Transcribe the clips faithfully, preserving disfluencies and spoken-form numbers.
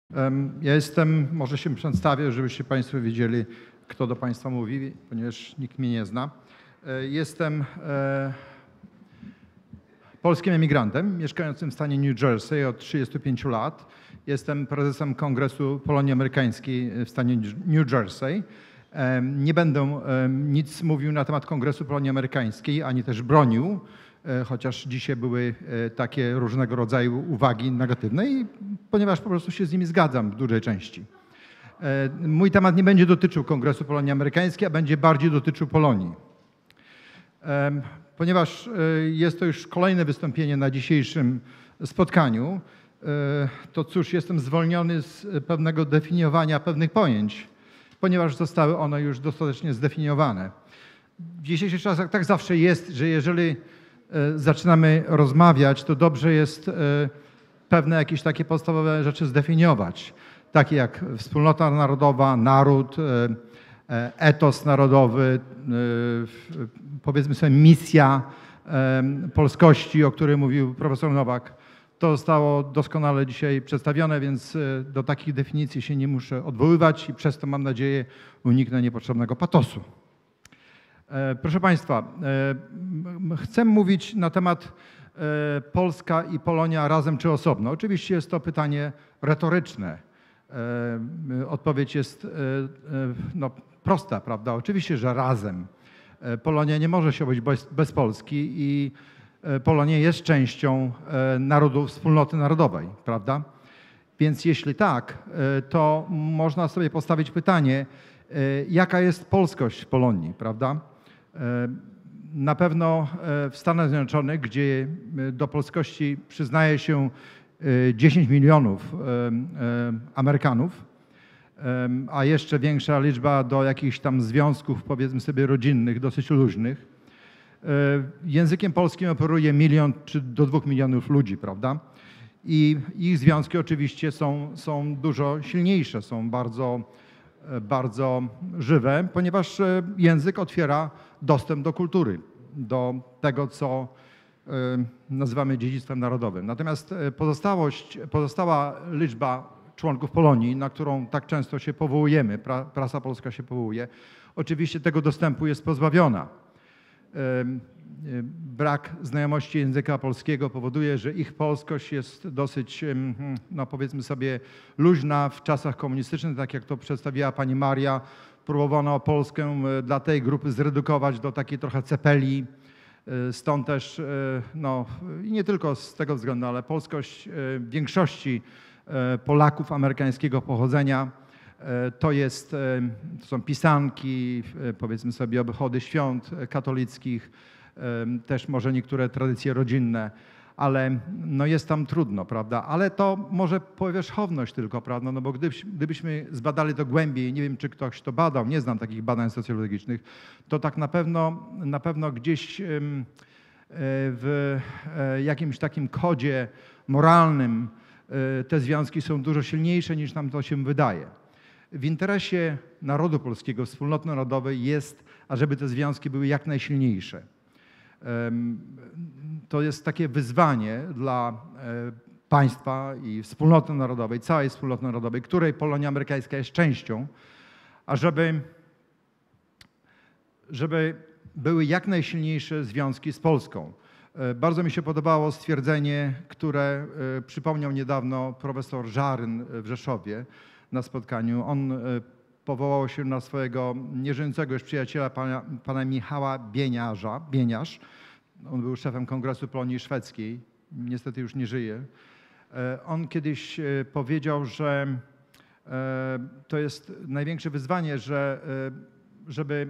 Ja jestem, może się przedstawię, żebyście Państwo wiedzieli, kto do Państwa mówi, ponieważ nikt mnie nie zna. Jestem polskim emigrantem mieszkającym w stanie New Jersey od trzydziestu pięciu lat. Jestem prezesem Kongresu Polonii Amerykańskiej w stanie New Jersey. Nie będę nic mówił na temat Kongresu Polonii Amerykańskiej, ani też bronił, chociaż dzisiaj były takie różnego rodzaju uwagi negatywne, i ponieważ po prostu się z nimi zgadzam w dużej części. Mój temat nie będzie dotyczył Kongresu Polonii Amerykańskiej, a będzie bardziej dotyczył Polonii. Ponieważ jest to już kolejne wystąpienie na dzisiejszym spotkaniu, to cóż, jestem zwolniony z pewnego definiowania pewnych pojęć, ponieważ zostały one już dostatecznie zdefiniowane. W dzisiejszych czasach tak zawsze jest, że jeżeli zaczynamy rozmawiać, to dobrze jest pewne jakieś takie podstawowe rzeczy zdefiniować, takie jak wspólnota narodowa, naród, etos narodowy, powiedzmy sobie misja polskości, o której mówił profesor Nowak. To zostało doskonale dzisiaj przedstawione, więc do takich definicji się nie muszę odwoływać i przez to, mam nadzieję, uniknę niepotrzebnego patosu. Proszę Państwa, chcę mówić na temat Polska i Polonia razem czy osobno. Oczywiście jest to pytanie retoryczne. Odpowiedź jest no, prosta, prawda? Oczywiście, że razem. Polonia nie może się obejść bez, bez Polski i Polonia jest częścią narodu, wspólnoty narodowej, prawda? Więc jeśli tak, to można sobie postawić pytanie, jaka jest polskość w Polonii, prawda? Na pewno w Stanach Zjednoczonych, gdzie do polskości przyznaje się dziesięć milionów Amerykanów, a jeszcze większa liczba do jakichś tam związków, powiedzmy sobie, rodzinnych, dosyć luźnych. Językiem polskim operuje milion czy do dwóch milionów ludzi, prawda? I ich związki oczywiście są, są dużo silniejsze, są bardzo, bardzo żywe, ponieważ język otwiera dostęp do kultury, do tego, co nazywamy dziedzictwem narodowym. Natomiast pozostałość, pozostała liczba członków Polonii, na którą tak często się powołujemy, pra, prasa polska się powołuje, oczywiście tego dostępu jest pozbawiona. Brak znajomości języka polskiego powoduje, że ich polskość jest dosyć, no powiedzmy sobie, luźna. W czasach komunistycznych, tak jak to przedstawiła pani Maria, próbowano Polskę dla tej grupy zredukować do takiej trochę cepeli. Stąd też, no i nie tylko z tego względu, ale polskość większości Polaków amerykańskiego pochodzenia to, jest, to są pisanki, powiedzmy sobie, obchody świąt katolickich, też może niektóre tradycje rodzinne, ale no jest tam trudno, prawda? Ale to może powierzchowność tylko, prawda? No bo gdybyśmy, gdybyśmy zbadali to głębiej, nie wiem, czy ktoś to badał, nie znam takich badań socjologicznych, to tak na pewno, na pewno gdzieś w jakimś takim kodzie moralnym te związki są dużo silniejsze, niż nam to się wydaje. W interesie narodu polskiego, wspólnoty narodowej jest, ażeby te związki były jak najsilniejsze. To jest takie wyzwanie dla państwa i wspólnoty narodowej, całej wspólnoty narodowej, której Polonia Amerykańska jest częścią, ażeby żeby były jak najsilniejsze związki z Polską. Bardzo mi się podobało stwierdzenie, które przypomniał niedawno profesor Żaryn w Rzeszowie na spotkaniu. On powołał się na swojego nieżyjącego już przyjaciela, pana, pana Michała Bieniarza, Bieniarz. On był szefem Kongresu Polonii Szwedzkiej, niestety już nie żyje. On kiedyś powiedział, że to jest największe wyzwanie, że żeby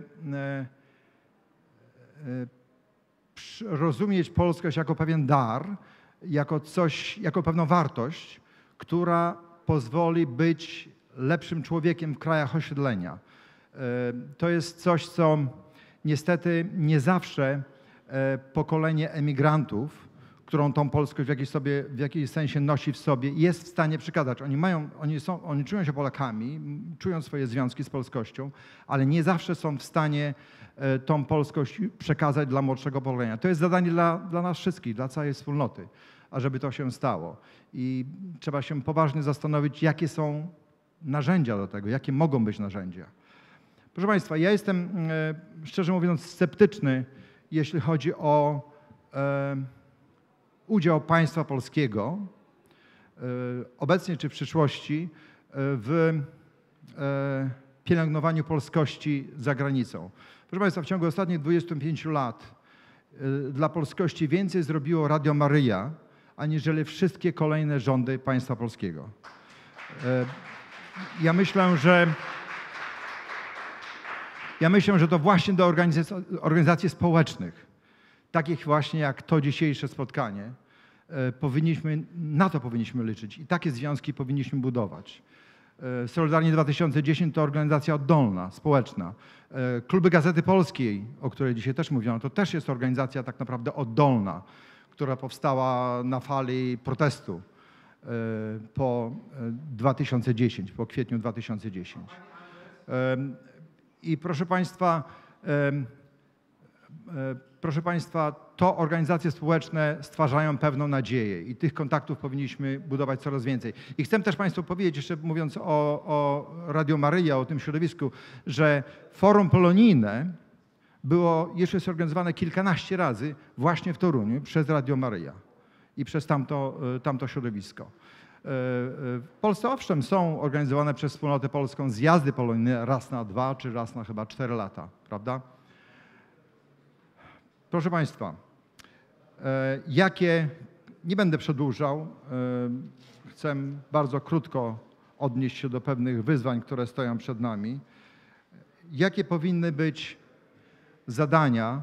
rozumieć polskość jako pewien dar, jako coś, jako pewną wartość, która pozwoli być lepszym człowiekiem w krajach osiedlenia. To jest coś, co niestety nie zawsze pokolenie emigrantów, którą tą polskość w jakiś, sobie, w jakiś sensie nosi w sobie, jest w stanie przekazać. Oni, mają, oni, są, oni czują się Polakami, czują swoje związki z polskością, ale nie zawsze są w stanie tą polskość przekazać dla młodszego pokolenia. To jest zadanie dla, dla nas wszystkich, dla całej wspólnoty. ażeby to się stało. I trzeba się poważnie zastanowić, jakie są narzędzia do tego, jakie mogą być narzędzia. Proszę Państwa, ja jestem, szczerze mówiąc, sceptyczny, jeśli chodzi o e, udział państwa polskiego, e, obecnie czy w przyszłości, e, w e, pielęgnowaniu polskości za granicą. Proszę Państwa, w ciągu ostatnich dwudziestu pięciu lat e, dla polskości więcej zrobiło Radio Maryja, aniżeli wszystkie kolejne rządy państwa polskiego. E, ja myślę, że Ja myślę, że to właśnie do organizacji, organizacji społecznych, takich właśnie jak to dzisiejsze spotkanie, powinniśmy, na to powinniśmy liczyć i takie związki powinniśmy budować. Solidarni dwa tysiące dziesięć to organizacja oddolna, społeczna. Kluby Gazety Polskiej, o której dzisiaj też mówiono, to też jest organizacja tak naprawdę oddolna, która powstała na fali protestu po dwa tysiące dziesięć, po kwietniu dwa tysiące dziesięć. I proszę Państwa, proszę Państwa, to organizacje społeczne stwarzają pewną nadzieję i tych kontaktów powinniśmy budować coraz więcej. I chcę też Państwu powiedzieć, jeszcze mówiąc o, o Radio Maryja, o tym środowisku, że forum polonijne było jeszcze zorganizowane kilkanaście razy właśnie w Toruniu przez Radio Maryja i przez tamto, tamto środowisko. W Polsce owszem są organizowane przez Wspólnotę Polską zjazdy polonijne raz na dwa czy raz na chyba cztery lata, prawda? Proszę Państwa, jakie, nie będę przedłużał, chcę bardzo krótko odnieść się do pewnych wyzwań, które stoją przed nami. Jakie powinny być zadania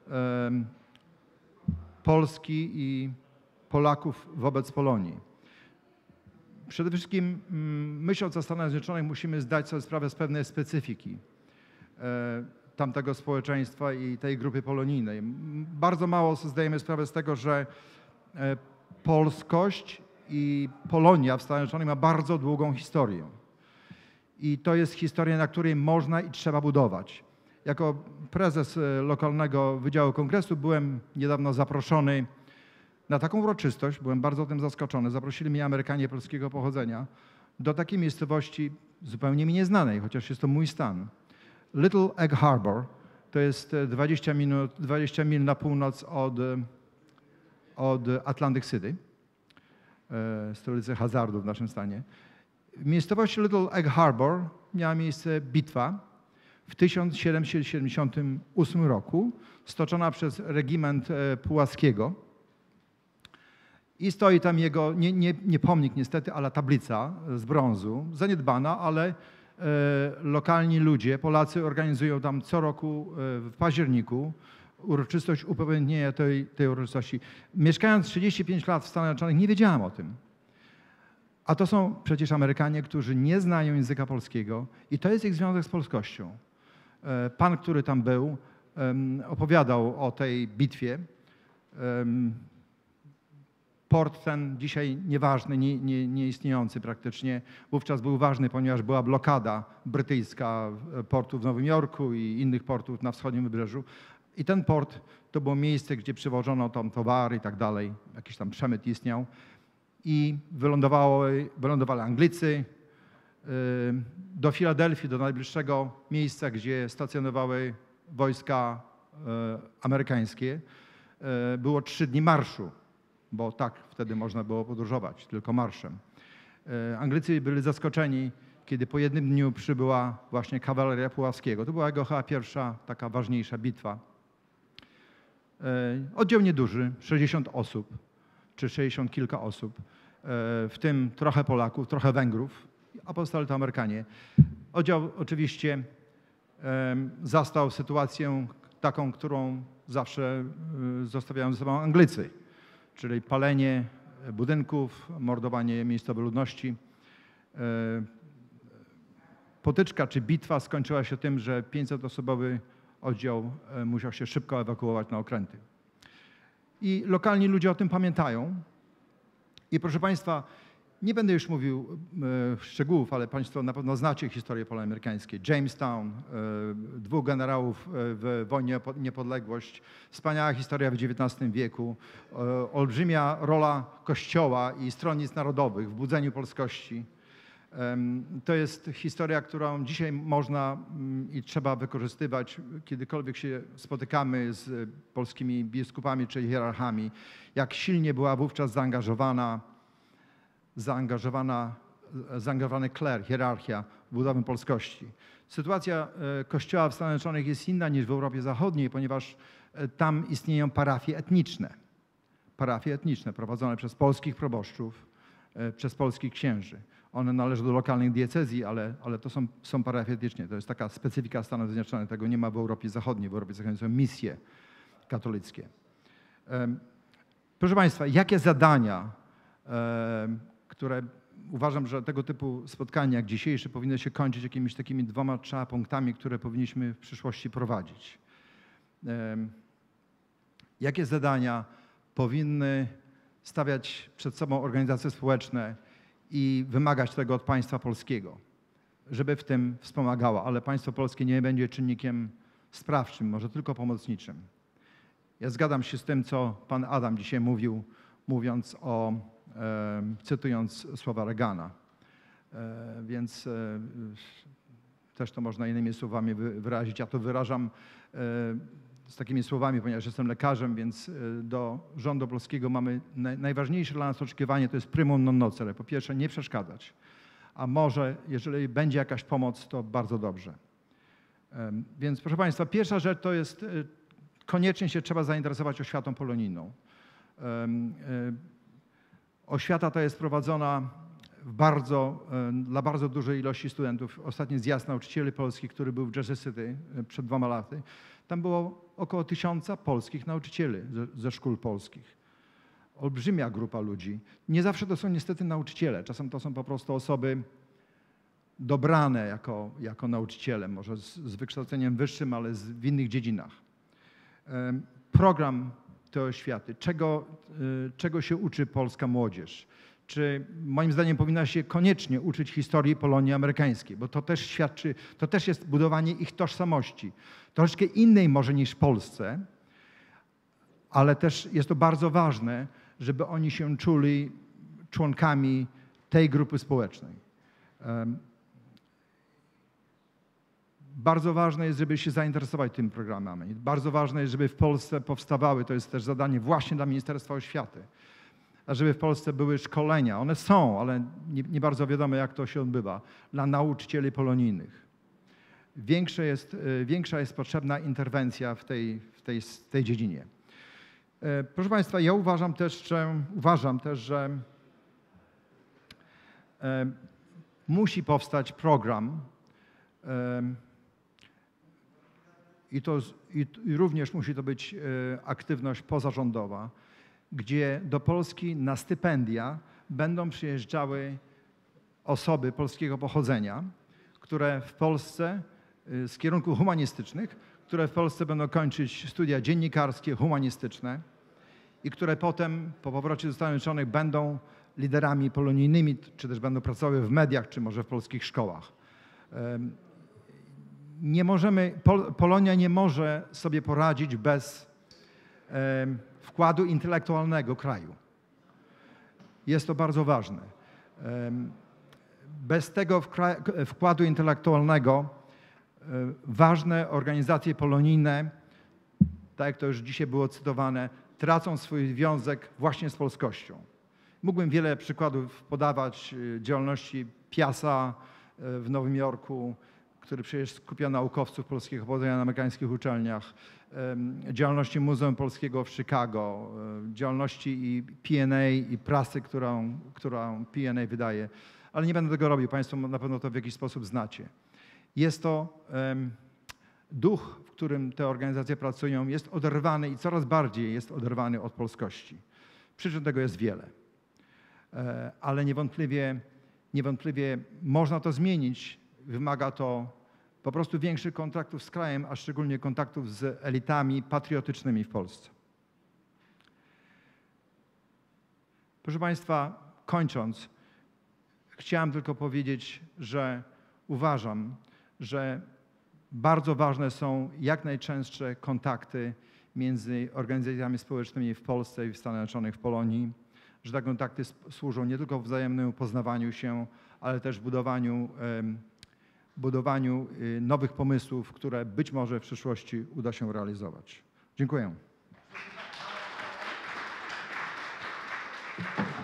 Polski i Polaków wobec Polonii? Przede wszystkim myśląc o Stanach Zjednoczonych musimy zdać sobie sprawę z pewnej specyfiki tamtego społeczeństwa i tej grupy polonijnej. Bardzo mało sobie zdajemy sprawę z tego, że polskość i Polonia w Stanach Zjednoczonych ma bardzo długą historię. I to jest historia, na której można i trzeba budować. Jako prezes lokalnego Wydziału Kongresu byłem niedawno zaproszony na taką uroczystość, byłem bardzo tym zaskoczony. Zaprosili mnie Amerykanie polskiego pochodzenia do takiej miejscowości zupełnie mi nieznanej, chociaż jest to mój stan. Little Egg Harbor to jest dwadzieścia minut, dwadzieścia mil na północ od, od Atlantic City, stolicy hazardu w naszym stanie. W miejscowości Little Egg Harbor miała miejsce bitwa w tysiąc siedemset siedemdziesiątym ósmym roku, stoczona przez regiment Pułaskiego. I stoi tam jego, nie, nie, nie pomnik niestety, ale tablica z brązu, zaniedbana, ale e, lokalni ludzie, Polacy organizują tam co roku e, w październiku uroczystość upamiętnienia tej, tej uroczystości. Mieszkając trzydzieści pięć lat w Stanach Zjednoczonych nie wiedziałam o tym. A to są przecież Amerykanie, którzy nie znają języka polskiego i to jest ich związek z polskością. E, pan, który tam był, e, opowiadał o tej bitwie. E, Port ten dzisiaj nieważny, nie, nie, nieistniejący praktycznie, wówczas był ważny, ponieważ była blokada brytyjska portu w Nowym Jorku i innych portów na wschodnim wybrzeżu. I ten port to było miejsce, gdzie przywożono tam towary i tak dalej, jakiś tam przemyt istniał. I wylądowały, wylądowali Anglicy do Filadelfii, do najbliższego miejsca, gdzie stacjonowały wojska amerykańskie. Było trzy dni marszu, bo tak wtedy można było podróżować, tylko marszem. Anglicy byli zaskoczeni, kiedy po jednym dniu przybyła właśnie kawaleria Puławskiego. To była jego chyba pierwsza taka ważniejsza bitwa. Oddział nieduży, sześćdziesiąt osób, czy sześćdziesiąt kilka osób, w tym trochę Polaków, trochę Węgrów, a pozostali to Amerykanie. Oddział oczywiście zastał sytuację taką, którą zawsze zostawiają ze sobą Anglicy, czyli palenie budynków, mordowanie miejscowej ludności. Potyczka czy bitwa skończyła się tym, że pięćsetosobowy oddział musiał się szybko ewakuować na okręty. I lokalni ludzie o tym pamiętają. I proszę Państwa, Nie będę już mówił e, szczegółów, ale Państwo na pewno znacie historię poloamerykańskiej. Jamestown, e, dwóch generałów w wojnie o niepodległość, wspaniała historia w dziewiętnastym wieku, e, olbrzymia rola Kościoła i stronnictw narodowych w budzeniu polskości. E, to jest historia, którą dzisiaj można m, i trzeba wykorzystywać, kiedykolwiek się spotykamy z polskimi biskupami czy hierarchami, jak silnie była wówczas zaangażowana zaangażowana, zaangażowany kler, hierarchia w budowę polskości. Sytuacja Kościoła w Stanach Zjednoczonych jest inna niż w Europie Zachodniej, ponieważ tam istnieją parafie etniczne. Parafie etniczne prowadzone przez polskich proboszczów, przez polskich księży. One należą do lokalnych diecezji, ale, ale to są, są parafie etniczne. To jest taka specyfika Stanów Zjednoczonych. Tego nie ma w Europie Zachodniej. W Europie Zachodniej są misje katolickie. Proszę Państwa, jakie zadania, które uważam, że tego typu spotkania jak dzisiejsze powinny się kończyć jakimiś takimi dwoma, trzema punktami, które powinniśmy w przyszłości prowadzić. Jakie zadania powinny stawiać przed sobą organizacje społeczne i wymagać tego od państwa polskiego, żeby w tym wspomagała, ale państwo polskie nie będzie czynnikiem sprawczym, może tylko pomocniczym. Ja zgadzam się z tym, co pan Adam dzisiaj mówił, mówiąc o cytując słowa Reagana. Więc też to można innymi słowami wyrazić. Ja to wyrażam z takimi słowami, ponieważ jestem lekarzem, więc do rządu polskiego mamy najważniejsze dla nas oczekiwanie to jest primum non nocere. Po pierwsze nie przeszkadzać, a może jeżeli będzie jakaś pomoc, to bardzo dobrze. Więc proszę Państwa, pierwsza rzecz to jest koniecznie się trzeba zainteresować oświatą polonijną. Oświata ta jest prowadzona w bardzo, dla bardzo dużej ilości studentów. Ostatni zjazd nauczycieli polskich, który był w Jersey City przed dwoma laty, tam było około tysiąca polskich nauczycieli ze, ze szkół polskich. Olbrzymia grupa ludzi. Nie zawsze to są niestety nauczyciele. Czasem to są po prostu osoby dobrane jako, jako nauczyciele, może z, z wykształceniem wyższym, ale z, w innych dziedzinach. Program tej oświaty, czego, czego się uczy polska młodzież. Czy moim zdaniem powinna się koniecznie uczyć historii Polonii amerykańskiej, bo to też świadczy, to też jest budowanie ich tożsamości. Troszkę innej może niż w Polsce, ale też jest to bardzo ważne, żeby oni się czuli członkami tej grupy społecznej. Bardzo ważne jest, żeby się zainteresować tym programami. Bardzo ważne jest, żeby w Polsce powstawały, to jest też zadanie właśnie dla Ministerstwa Oświaty, a żeby w Polsce były szkolenia. One są, ale nie, nie bardzo wiadomo, jak to się odbywa, dla nauczycieli polonijnych. Większe jest, większa jest potrzebna interwencja w tej, w tej, w tej dziedzinie. Proszę Państwa, ja uważam też, że, uważam też, że e, musi powstać program e, i, to, i, i również musi to być e, aktywność pozarządowa, gdzie do Polski na stypendia będą przyjeżdżały osoby polskiego pochodzenia, które w Polsce z kierunków humanistycznych, które w Polsce będą kończyć studia dziennikarskie, humanistyczne i które potem po powrocie do Stanów Zjednoczonych będą liderami polonijnymi, czy też będą pracowały w mediach, czy może w polskich szkołach. Nie możemy, Polonia nie może sobie poradzić bez wkładu intelektualnego kraju. Jest to bardzo ważne. Bez tego wkładu intelektualnego ważne organizacje polonijne, tak jak to już dzisiaj było cytowane, tracą swój związek właśnie z polskością. Mógłbym wiele przykładów podawać działalności Piasa w Nowym Jorku, który przecież skupia naukowców polskiego pochodzenia na amerykańskich uczelniach, działalności Muzeum Polskiego w Chicago, działalności i P N A i prasy, którą, którą P N A wydaje. Ale nie będę tego robił, Państwo na pewno to w jakiś sposób znacie. Jest to um, duch, w którym te organizacje pracują, jest oderwany i coraz bardziej jest oderwany od polskości. Przyczyn tego jest wiele. E, ale niewątpliwie, niewątpliwie można to zmienić. Wymaga to po prostu większych kontaktów z krajem, a szczególnie kontaktów z elitami patriotycznymi w Polsce. Proszę Państwa, kończąc, Chciałem tylko powiedzieć, że uważam, że bardzo ważne są jak najczęstsze kontakty między organizacjami społecznymi w Polsce i w Stanach Zjednoczonych, w Polonii, że te kontakty służą nie tylko wzajemnemu poznawaniu się, ale też budowaniu, budowaniu nowych pomysłów, które być może w przyszłości uda się realizować. Dziękuję.